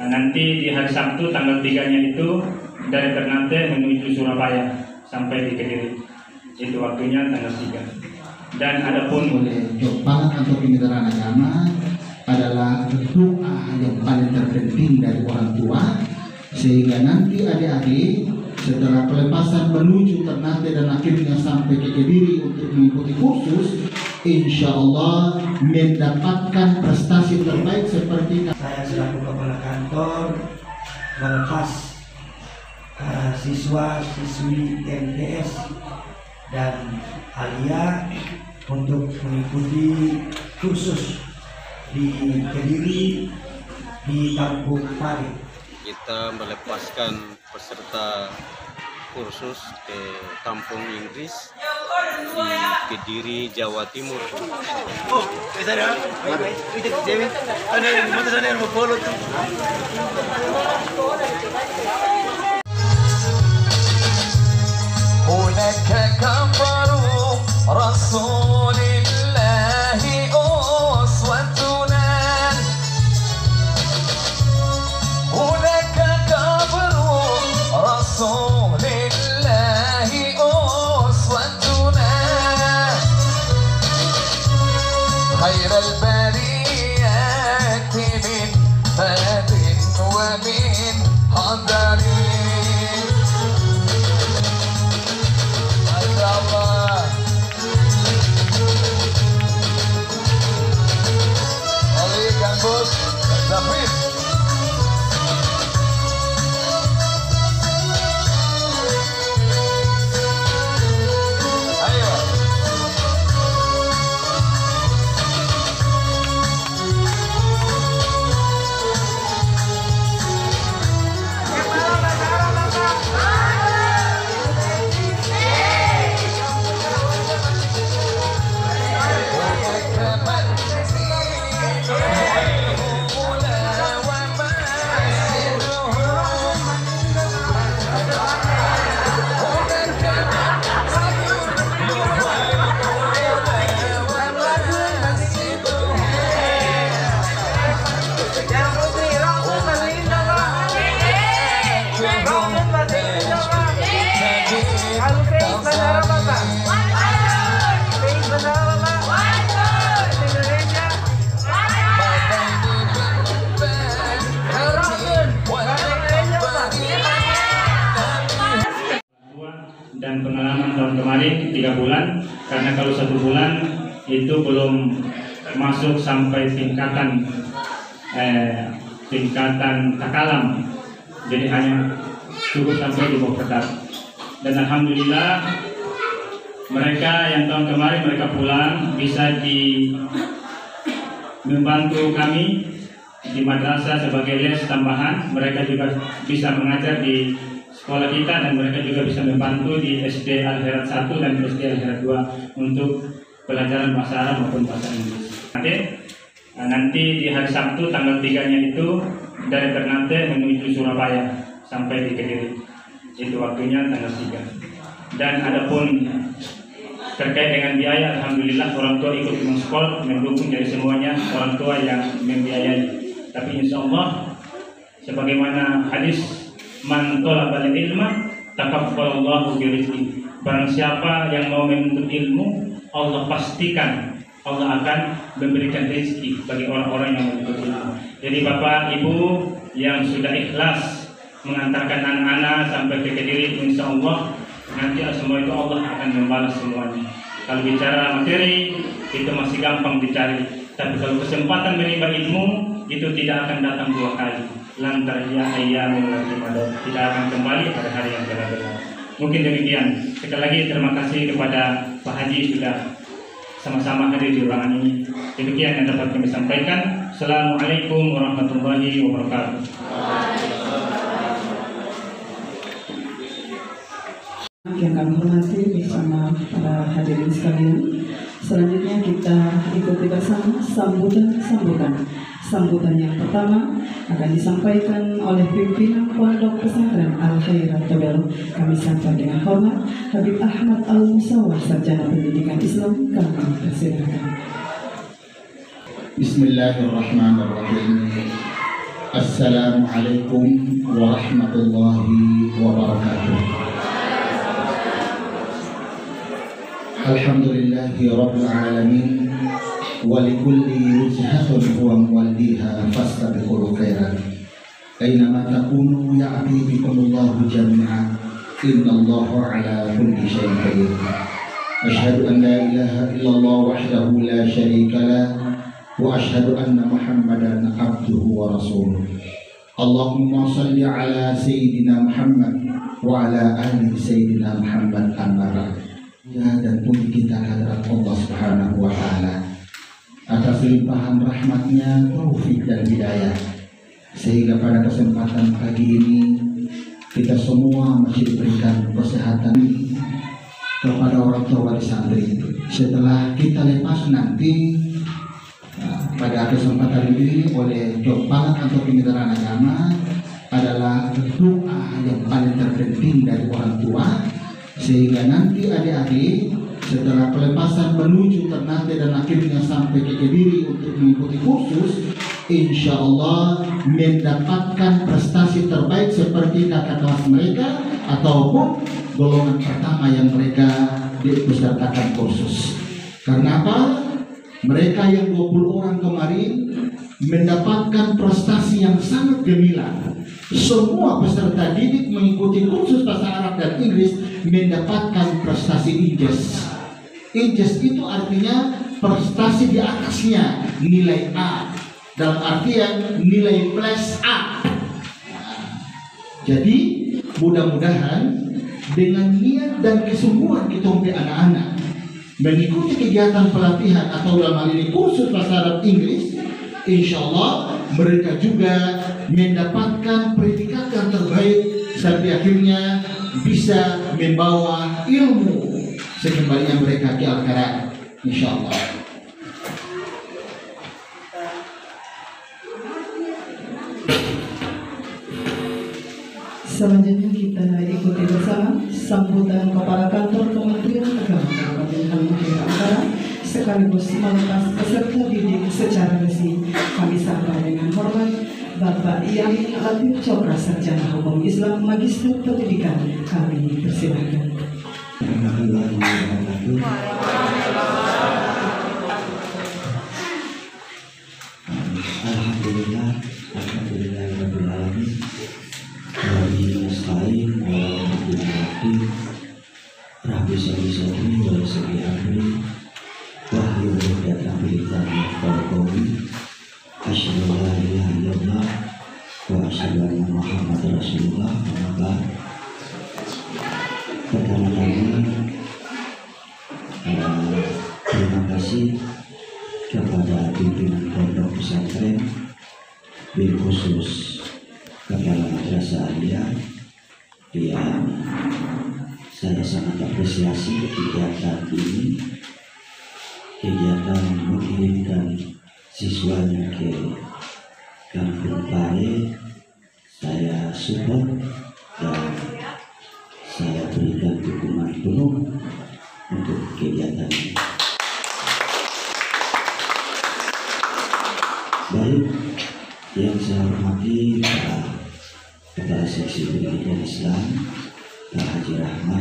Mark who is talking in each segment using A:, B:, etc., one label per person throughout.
A: Nanti di hari Sabtu tanggal 3-nya itu dari Ternate menuju Surabaya sampai di Kediri. Itu waktunya tanggal 3. Dan adapun
B: para kantor Kementerian Agama adalah doa yang paling terpenting dari orang tua, sehingga nanti adik-adik setelah pelepasan menuju Ternate dan akhirnya sampai ke Kediri untuk mengikuti kursus, insya Allah mendapatkan prestasi terbaik seperti
C: saya selaku kepala kantor melepas siswa-siswi MTS dan Alia untuk mengikuti kursus di Kediri di Kampung Pari.
D: Kita melepaskan peserta kursus ke Kampung Inggris di Kediri, Jawa Timur.
C: Oh, saya itu Dewi. Ada motor saya yang mau follow tuh.
E: هناك كفر رسول الله أسوتنا هناك كفر رسول الله أسوتنا خير البريات من باب ومن حضر Bos, David. Ayo.
A: dan pengalaman tahun kemarin 3 bulan, karena kalau 1 bulan itu belum masuk sampai tingkatan takalam, jadi hanya cukup sampai di bawah pedal. Dan alhamdulillah mereka yang tahun kemarin mereka pulang bisa membantu kami di madrasah sebagai les tambahan. Mereka juga bisa mengajar di sekolah kita dan mereka juga bisa membantu di SD Al-Herat 1 dan SD Al-Herat 2 untuk pelajaran bahasa Arab maupun bahasa Inggris. Nanti di hari Sabtu tanggal 3-nya itu dari Ternate menuju Surabaya sampai di Kediri. Itu waktunya tanggal 3. Dan adapun terkait dengan biaya, alhamdulillah orang tua ikut mensupport, mendukung dari semuanya orang tua yang membiayai. Tapi insya Allah sebagaimana hadis man talabal ilma takaffalallahu birizqi. Barang siapa yang mau menuntut ilmu, Allah pastikan Allah akan memberikan rezeki bagi orang-orang yang menuntut ilmu. Jadi Bapak Ibu yang sudah ikhlas mengantarkan anak-anak sampai ke Kediri, insya Allah nanti semua itu Allah akan membalas semuanya. Kalau bicara materi itu masih gampang dicari, tapi kalau kesempatan menimba ilmu itu tidak akan datang 2 kali. Lantar ya ayyamin lazimadah, tidak akan kembali pada hari yang benar-benar. Mungkin demikian. Sekali lagi terima kasih kepada Pak Haji sudah sama-sama hadir di ruangan ini. Demikian yang dapat kami sampaikan. Assalamualaikum warahmatullahi wabarakatuh.
F: Yang kami hormati bersama para hadirin sekalian, selanjutnya kita ikuti bersama sambutan yang pertama akan disampaikan oleh pimpinan Pondok Pesantren Al-Khairat Tebel. Kami sapa dengan hormat Habib Ahmad Al-Musawwar, Sarjana Pendidikan Islam. Kami persilakan.
B: Bismillahirrahmanirrahim. Assalamualaikum warahmatullahi wabarakatuh. Alhamdulillahi rabbil alamin wa likulli wujhatin huwa muwalliha fastabiqul khairat. Aynama takunu ya'ti bikumullahu jami'an. Innallaha ala kulli syai'in qadir. Asyhadu an la ilaha illallah wahdahu la syarika lah wa asyhadu anna Muhammadan abduhu wa rasuluh. Allahumma shalli ala sayyidina Muhammad wa ala ali sayyidina Muhammad amma ba'd. Ya, dan puji kita kehadirat Allah Subhanahu wa taala atas limpahan rahmatnya, taufik dan hidayah, sehingga pada kesempatan pagi ini kita semua masih diberikan kesehatan kepada orang tua wali santri. Setelah kita lepas nanti pada kesempatan ini oleh Jompalan atau Kemitraan Agama adalah doa yang paling terpenting dari orang tua, sehingga nanti adik-adik setelah pelepasan menuju Ternate dan akhirnya sampai ke Kediri untuk mengikuti kursus, insya Allah mendapatkan prestasi terbaik seperti kakak kelas mereka ataupun golongan pertama yang mereka diikutsertakan kursus. Karena apa? Mereka yang 20 orang kemarin mendapatkan prestasi yang sangat gemilang. Semua peserta didik mengikuti kursus bahasa Arab dan Inggris mendapatkan prestasi Injes. Injes itu artinya prestasi di atasnya, nilai A, dalam artian nilai plus A. Jadi mudah-mudahan dengan niat dan kesungguhan kita anak-anak mengikuti kegiatan pelatihan atau dalam hal ini kursus bahasa Arab Inggris, insya Allah mereka juga mendapatkan predikat yang terbaik sampai akhirnya bisa membawa ilmu sekembalinya mereka ke Al-Quran, insya Allah.
F: Selanjutnya kita ikuti bersama sambutan Kepala Kantor Kementerian Agama Kabupaten Halmahera Utara sekaligus melepas peserta didik secara resmi. Kami sapa dengan hormat Bapak Yamin Latif Cokra, Sarjana Hukum Islam, Magister Pendidikan. Kami persilahkan.
G: Alhamdulillah, alhamdulillahirabbil alamin. Nasta'in wa bihamdihi rabbi sholli wa salli amri wa hlul 'uqdatam min lisani yafqahu qawli. Asyhadu an la ilaha illallah wa asyhadu anna Muhammadar Rasulullah. Pertama-tama terima kasih kepada pimpinan pondok pesantren, bil khusus Kepala Madrasah Aliyah, yang saya sangat apresiasi kegiatan ini, kegiatan mengirimkan siswanya ke Kampung Pare. Saya support dan saya berikan dukungan penuh untuk kegiatan ini. Baik, yang saya hormati Pak Kepala Seksi Pendidikan Islam, Pak Haji Rahmat,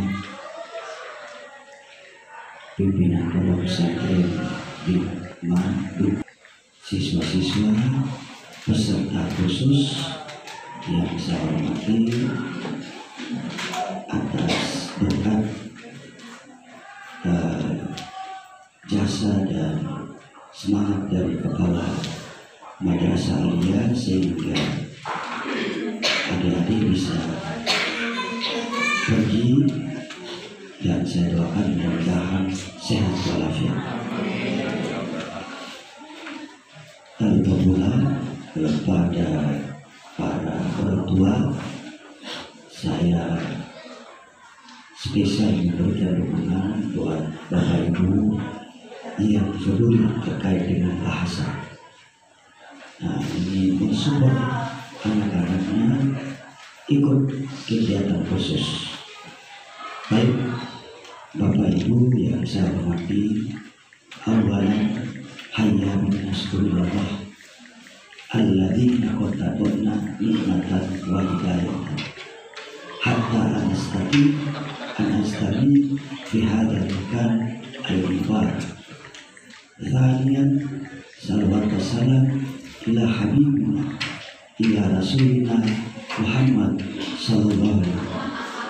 G: pimpinan pondok pesantren Bikman, siswa-siswa, peserta khusus yang saya hormati, atas berkat jasa dan semangat dari Kepala Madrasah Aliyah sehingga adik-adik bisa pergi, dan saya doakan mudah-mudahan sehat walafiat. Tanpa pula kepada para orang tua, saya spesial memberikan dukungan buat Bapak Ibu yang peduli terkait dengan bahasa. Nah, ini mensupport anak-anaknya ikut kegiatan khusus. Baik, Bapak Ibu yang saya hormati, awalan hayya min nasrullah alladzina qatadna nikmatan wa hidayatan hatta anastami fi hadzal makan al-ibadah. Thaniyan salawat wassalam ila habibina ila rasulina Muhammad sallallahu alaihi wasallam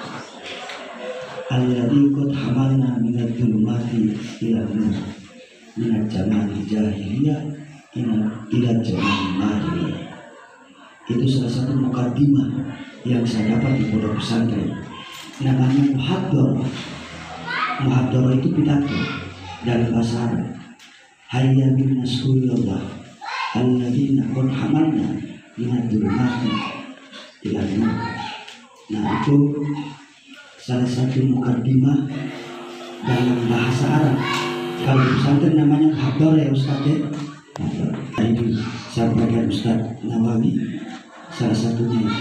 G: alladzi qad hamalna minadh dhulumati ila nur minadh jamali jahiliyah ila jamali madiyah. Itu salah satu mukaddimah yang saya dapat di pondok pesantren, namanya muhadharah. Muhadharah itu pidato dalam bahasa Arab. Hayya bin nasrullah alladzina qad hamalna minadh dhulumati ila nur. Nah, itu salah satu mukaddimah dalam bahasa Arab. Kalau di pesantren namanya muhadharah ya Ustaz ya. Ini saya berikan Ustaz Nawawi salah satunya itu.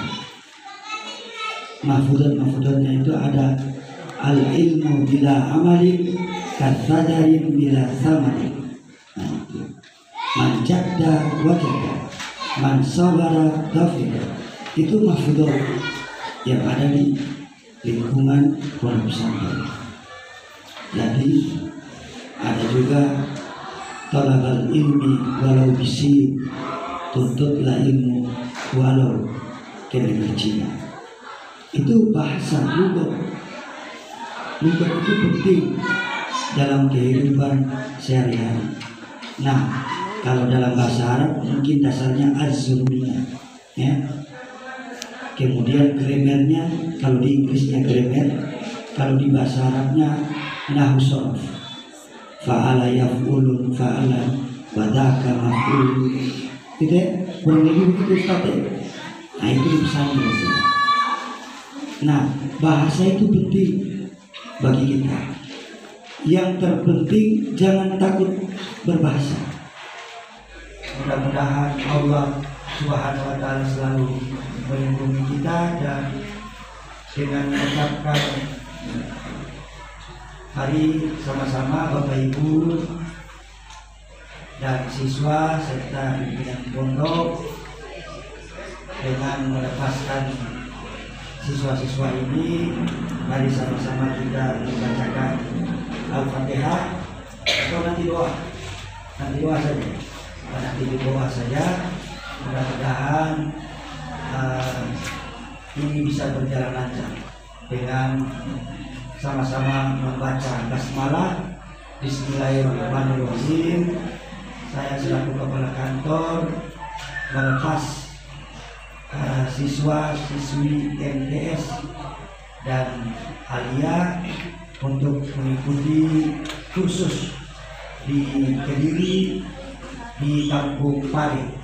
G: Mahfudzatnya itu ada al-ilmu bila amalin katsadarin bila samarin. Nah, itu. Man jadda wajada, man sabara ghafira. Itu mahfudzat yang ada di lingkungan pondok pesantren. Jadi ada juga talabal ilmi walau bisi, tuntutlah ilmu walau dengan Cina. Itu bahasa lugat. Lugat itu penting dalam kehidupan sehari-hari. Nah, kalau dalam bahasa Arab mungkin dasarnya az-zulmiyah, ya. Kemudian gramernya, kalau di Inggrisnya grammar, kalau di bahasa Arabnya nahwu sharaf. Fa'ala yaf'ulun fa'ala wadaka maf'ulun. Gitu ya, kurang lebih begitu Ustaz. Nah, itu di pesantren. Nah, bahasa itu penting bagi kita. Yang terpenting jangan takut berbahasa. Mudah-mudahan Allah Subhanahu wa ta'ala selalu melindungi kita, dan dengan mengucapkan hari sama-sama Bapak Ibu dan siswa serta pimpinan pondok, dengan melepaskan siswa-siswa ini, mari sama-sama kita membacakan Al-Fatihah atau nanti doa saja. Nanti doa saja. Mudah-mudahan ini bisa berjalan lancar dengan sama-sama membaca basmalah. Bismillahirrahmanirrahim. Saya selaku kepala kantor melepas siswa-siswi MTS dan Alia untuk mengikuti kursus di Kediri di Kampung Pare.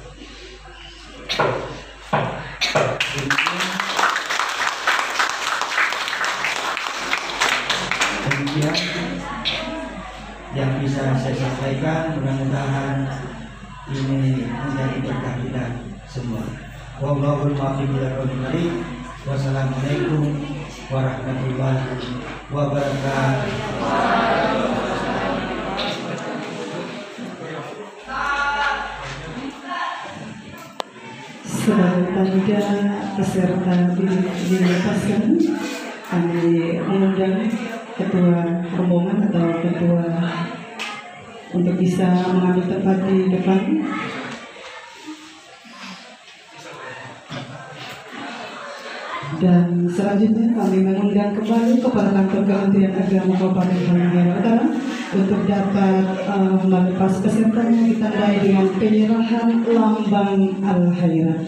G: Demikian yang bisa saya sampaikan, mudah-mudahan ini menjadi berkah kita semua. Wallahul muwaffiq ila aqwamit thoriq. Wassalamualaikum warahmatullahi wabarakatuh.
F: Sebagai tanda peserta dilepaskan, kami mengundang ketua rombongan atau ketua untuk bisa mengambil tempat di depan. Dan selanjutnya kami mengundang kembali Kepala Kantor Kementerian Agama Kabupaten Halmahera Utara untuk dapat melepas pesertanya ditandai dengan penyerahan lambang Al-Khairat.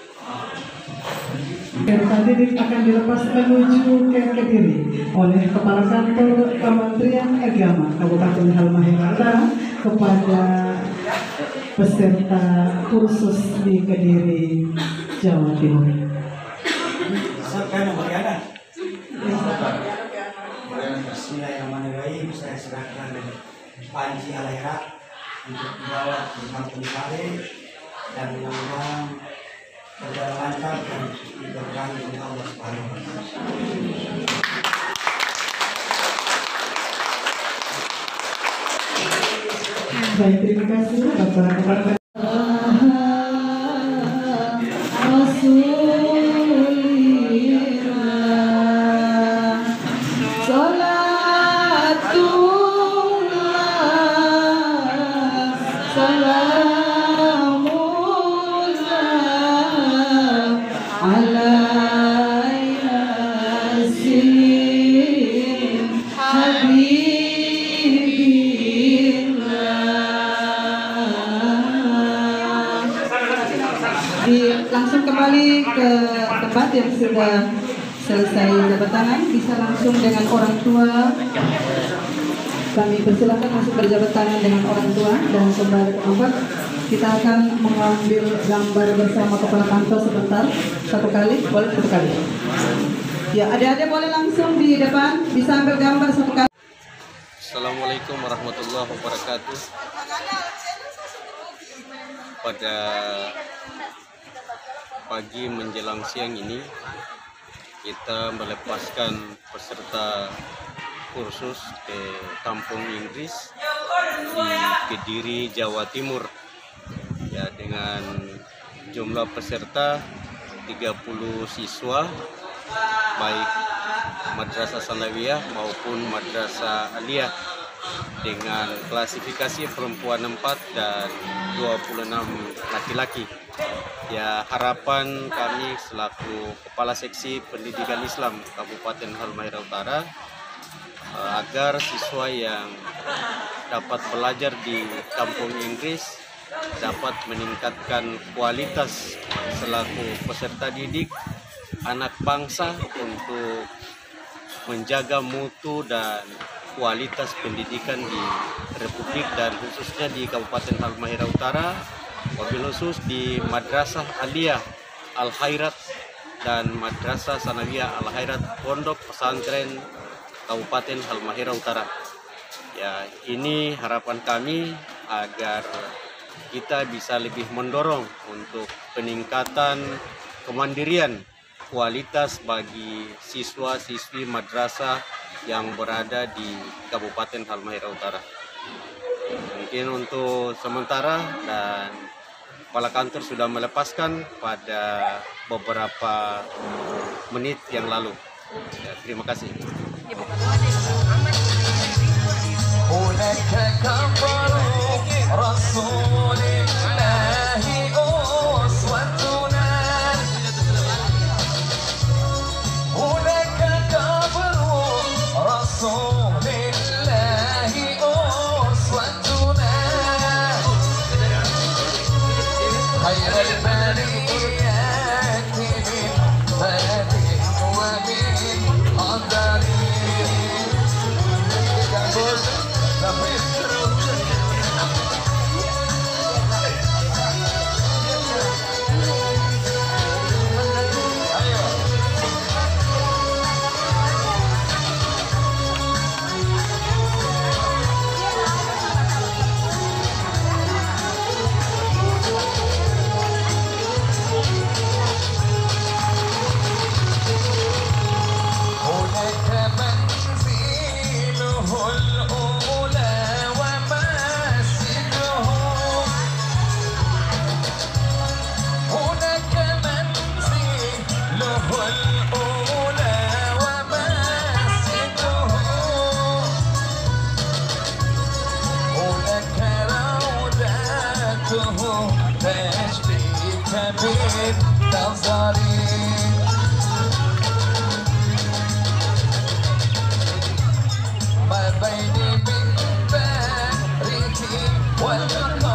F: Peserta didik akan dilepas menuju ke Kediri oleh Kepala Kantor Kementerian Agama Kabupaten Halmahera Utara kepada peserta kursus di Kediri, Jawa Timur.
G: Bismillahirrahmanirrahim. Saya serahkan Panji Al-Khairat untuk dibawa ke Kampung Pare, dan mudah-mudahan berjalan lancar dan diberkahi oleh Allah Subhanahu wa Ta'ala.
F: Baik, terima kasih Bapak Kepala ke tempat yang sudah selesai jabat tangan bisa langsung dengan orang tua. Kami persilakan masuk berjabat tangan dengan orang tua dan kembali ke tempat. Kita akan mengambil gambar bersama kepala kantor sebentar. Satu kali, boleh satu kali. Ya, adik-adik boleh langsung di depan bisa ambil gambar satu kali.
D: Assalamualaikum warahmatullahi wabarakatuh. Pada pagi menjelang siang ini kita melepaskan peserta kursus ke Kampung Inggris di Kediri, Jawa Timur. Ya, dengan jumlah peserta 30 siswa baik Madrasah Sanawiyah maupun Madrasah Aliyah dengan klasifikasi perempuan 4 dan 26 laki-laki. Ya, harapan kami selaku Kepala Seksi Pendidikan Islam Kabupaten Halmahera Utara agar siswa yang dapat belajar di Kampung Inggris dapat meningkatkan kualitas selaku peserta didik anak bangsa untuk menjaga mutu dan kualitas pendidikan di Republik dan khususnya di Kabupaten Halmahera Utara, wabil khusus di Madrasah Aliyah Al Khairat dan Madrasah Sanawiyah Al Khairat Pondok Pesantren Kabupaten Halmahera Utara. Ya, ini harapan kami agar kita bisa lebih mendorong untuk peningkatan kemandirian kualitas bagi siswa-siswi madrasah yang berada di Kabupaten Halmahera Utara. Mungkin untuk sementara, dan Kepala Kantor sudah melepaskan pada beberapa menit yang lalu. Ya, terima kasih.
E: ما بين من بارك والقمر